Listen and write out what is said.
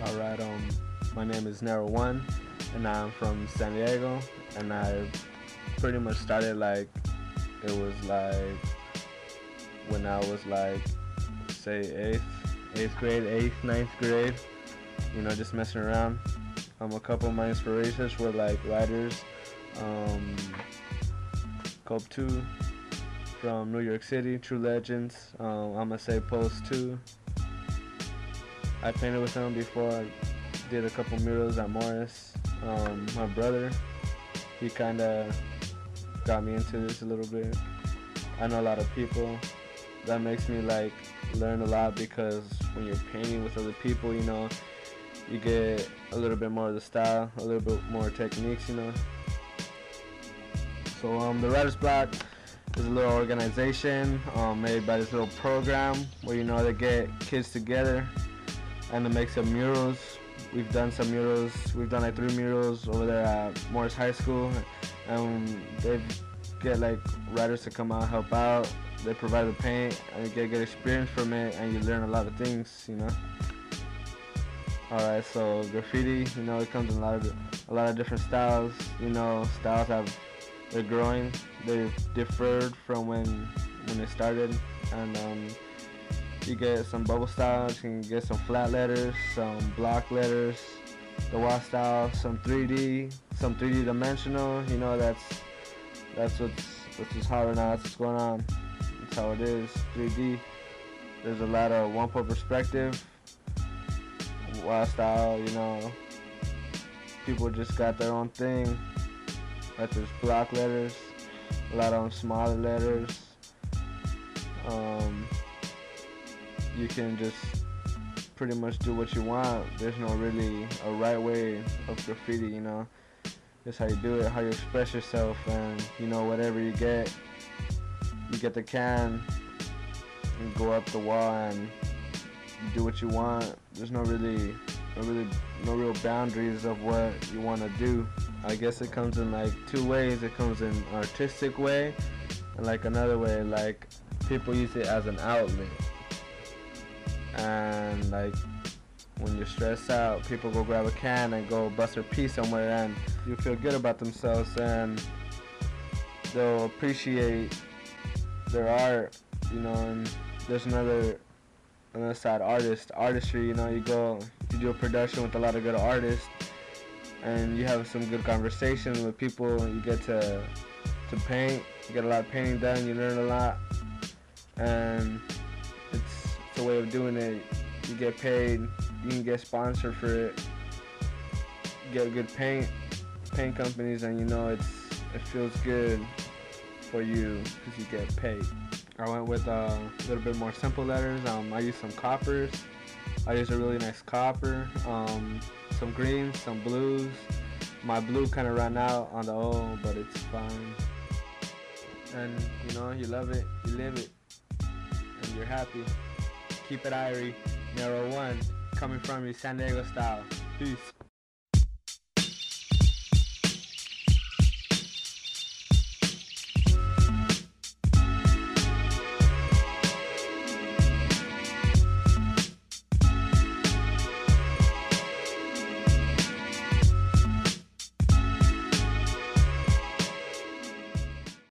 Alright, my name is Naro and I'm from San Diego, and I pretty much started it was when I was say eighth grade, ninth grade, just messing around. A couple of my inspirations were writers, Cope 2 from New York City, True Legends, I'ma say Post 2. I painted with him before. I did a couple murals at Morris. My brother, he kind of got me into this a little bit. I know a lot of people. That makes me learn a lot, because when you're painting with other people, you get a little bit more of the style, a little bit more techniques, So the Writer's Block is a little organization made by this little program where they get kids together and to make some murals. We've done some murals. We've done 3 murals over there at Morris High School, and they get writers to come out and help out. They provide the paint, and you get good experience from it, and you learn a lot of things, Alright, so graffiti, it comes in a lot of different styles. Styles they're growing. They've differed from when they started, and you get some bubble styles, you can get some flat letters, some block letters, the wall style, some 3D dimensional. That's what's hot right now. That's what's going on. That's how it is. 3D. There's a lot of one-point perspective, wall style. People just got their own thing. There's block letters, a lot of them smaller letters. You can just pretty much do what you want. There's no really a right way of graffiti, Just how you do it, how you express yourself, and whatever you get the can and go up the wall and you do what you want. There's no real boundaries of what you want to do. I guess it comes in 2 ways. It comes in artistic way, and another way, people use it as an outlet. And when you're stressed out, people go grab a can and go bust their piece somewhere, and you feel good about themselves, and they'll appreciate their art, and there's another side, artistry. You do a production with a lot of good artists, and you have some good conversation with people. You get to paint, you get a lot of painting done, you learn a lot, and it's a way of doing it. You get paid, you can get sponsored for it, get good paint companies, and it feels good for you because you get paid. I went with a little bit more simple letters. I used some coppers. I used a really nice copper, some greens, some blues. My blue kind of ran out on the O, but it's fine. And you love it, you live it, and you're happy. Keep it irie. Naro 1, coming from you, San Diego style. Peace.